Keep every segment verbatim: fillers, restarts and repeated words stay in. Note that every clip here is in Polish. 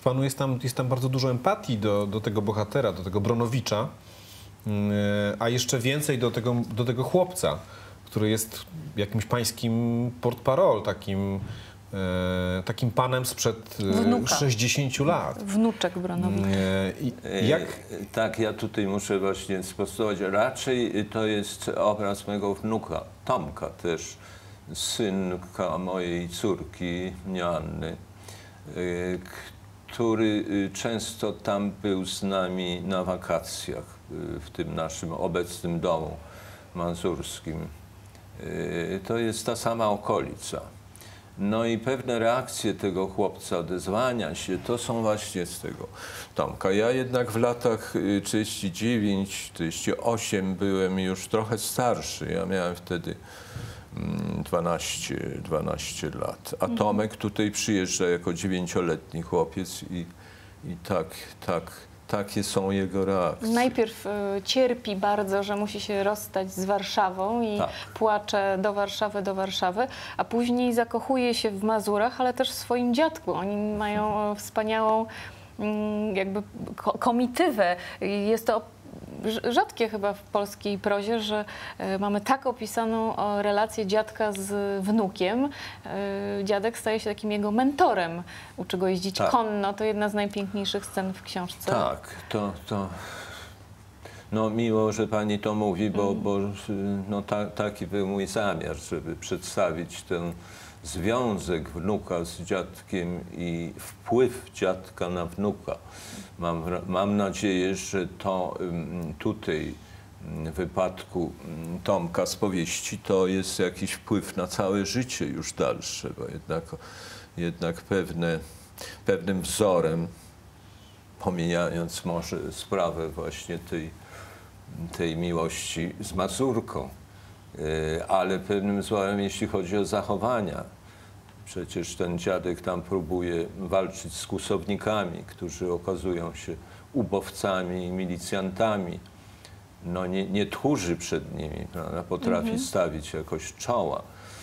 panu jest tam, jest tam bardzo dużo empatii do, do tego bohatera, do tego Bronowicza, a jeszcze więcej do tego, do tego chłopca, który jest jakimś pańskim portparol, takim, e, takim panem sprzed Wnuka. sześćdziesięciu lat. Wnuczek Bronowicza. E, jak... E, tak, ja tutaj muszę właśnie sprostować. Raczej to jest obraz mojego wnuka, Tomka też, synka mojej córki, Joanny, e, który często tam był z nami na wakacjach w tym naszym obecnym domu mazurskim. To jest ta sama okolica. No i pewne reakcje tego chłopca, odezwania się, to są właśnie z tego Tomka. Ja jednak w latach trzydzieści dziewięć trzydzieści osiem byłem już trochę starszy. Ja miałem wtedy dwanaście, dwanaście lat. A Tomek tutaj przyjeżdża jako dziewięcioletni chłopiec i, i tak, tak, takie są jego reakcje. Najpierw y, cierpi bardzo, że musi się rozstać z Warszawą i tak. płacze do Warszawy, do Warszawy, a później zakochuje się w Mazurach, ale też w swoim dziadku. Oni mają wspaniałą mm, jakby ko komitywę. Jest to rzadkie chyba w polskiej prozie, że y, mamy tak opisaną o, relację dziadka z wnukiem. Y, dziadek staje się takim jego mentorem. Uczy go jeździć tak. konno. To jedna z najpiękniejszych scen w książce. Tak, to... to... No miło, że pani to mówi, bo, mm. bo no, ta, taki był mój zamiar, żeby przedstawić ten związek wnuka z dziadkiem i wpływ dziadka na wnuka. Mam, mam nadzieję, że to tutaj w wypadku Tomka z powieści to jest jakiś wpływ na całe życie już dalsze, bo jednak, jednak pewne, pewnym wzorem, pomijając może sprawę właśnie tej, tej miłości z Mazurką, ale pewnym wzorem, jeśli chodzi o zachowania. Przecież ten dziadek tam próbuje walczyć z kłusownikami, którzy okazują się ubowcami i milicjantami. No nie, nie tchórzy przed nimi, prawda? Potrafi mhm. stawić jakoś czoła.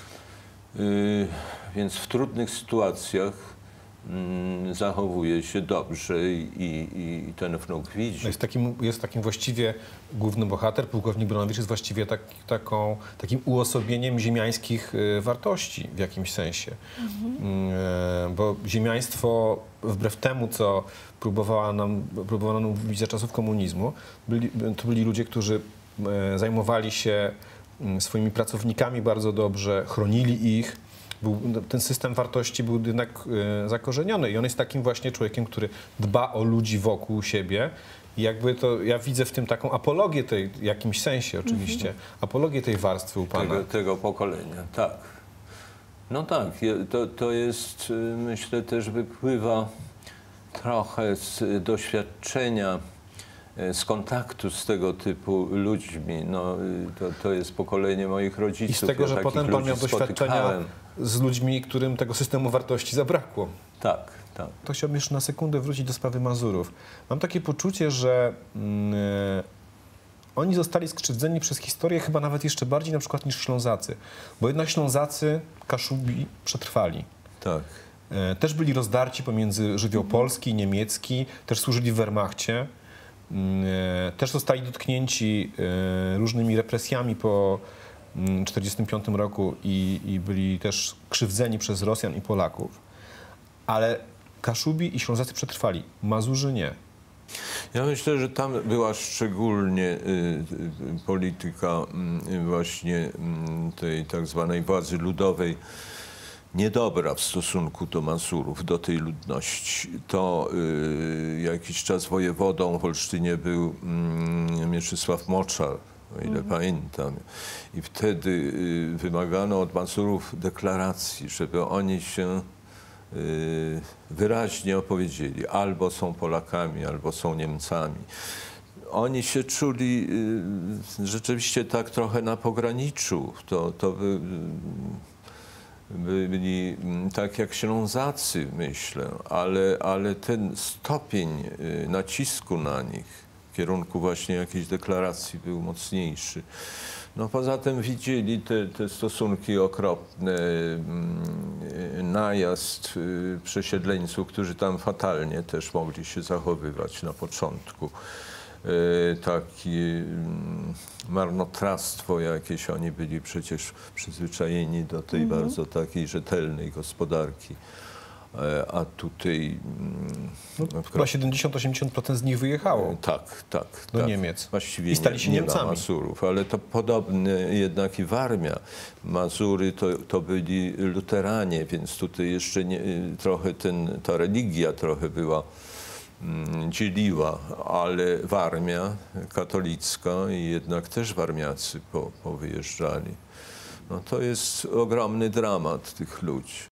Yy, więc w trudnych sytuacjach yy, zachowuje się dobrze i, i, i ten wnuk widzi. Jest takim, jest takim właściwie główny bohater, pułkownik Bronowicz jest właściwie tak, taką, takim uosobieniem ziemiańskich y, wartości w jakimś sensie. Mhm. Y, bo ziemiaństwo, wbrew temu, co próbowała nam, próbowano nam mówić za czasów komunizmu, byli, to byli ludzie, którzy y, zajmowali się y, swoimi pracownikami bardzo dobrze, chronili ich. Był, ten system wartości był jednak y, zakorzeniony i on jest takim właśnie człowiekiem, który dba o ludzi wokół siebie. I jakby to, ja widzę w tym taką apologię tej, w jakimś sensie oczywiście, mm-hmm. apologię tej warstwy u pana. Tego, tego pokolenia, tak. No tak, to, to jest, myślę, też wypływa trochę z doświadczenia, z kontaktu z tego typu ludźmi. No, to, to jest pokolenie moich rodziców. I z tego, ja że potem pan miał doświadczenia spotykałem. z ludźmi, którym tego systemu wartości zabrakło. Tak, tak. To chciałbym jeszcze na sekundę wrócić do sprawy Mazurów. Mam takie poczucie, że mm, oni zostali skrzywdzeni przez historię chyba nawet jeszcze bardziej na przykład niż Ślązacy. Bo jednak Ślązacy, Kaszubi przetrwali. Tak. E, też byli rozdarci pomiędzy żywioł polski i niemiecki, też służyli w Wehrmachcie. E, też zostali dotknięci e, różnymi represjami po tysiąc dziewięćset czterdziestym piątym roku i, i byli też krzywdzeni przez Rosjan i Polaków. Ale Kaszubi i Ślązacy przetrwali, Mazurzy nie. Ja myślę, że tam była szczególnie y, y, polityka y, właśnie y, tej tak zwanej władzy ludowej niedobra w stosunku do Mazurów, do tej ludności. To y, jakiś czas wojewodą w Olsztynie był y, Mieczysław Moczar, o ile mm. pamiętam. I wtedy y, wymagano od Mazurów deklaracji, żeby oni się wyraźnie opowiedzieli, albo są Polakami, albo są Niemcami. Oni się czuli rzeczywiście tak trochę na pograniczu. To, to by, byli tak jak Ślązacy, myślę, ale, ale ten stopień nacisku na nich w kierunku właśnie jakiejś deklaracji był mocniejszy. No poza tym widzieli te, te stosunki okropne, najazd przesiedleńców, którzy tam fatalnie też mogli się zachowywać na początku. Takie marnotrawstwo jakieś, oni byli przecież przyzwyczajeni do tej mhm. bardzo takiej rzetelnej gospodarki. A tutaj... No, chyba siedemdziesiąt do osiemdziesięciu procent z nich wyjechało. Tak, tak. Do tak. Niemiec. Właściwie I stali się nie, nie Niemcami. ma Mazurów, ale to podobne jednak i Warmia. Mazury to, to byli luteranie, więc tutaj jeszcze nie, trochę ten, ta religia trochę była, mm, dzieliła, ale Warmia katolicka i jednak też Warmiacy po, powyjeżdżali. No to jest ogromny dramat tych ludzi.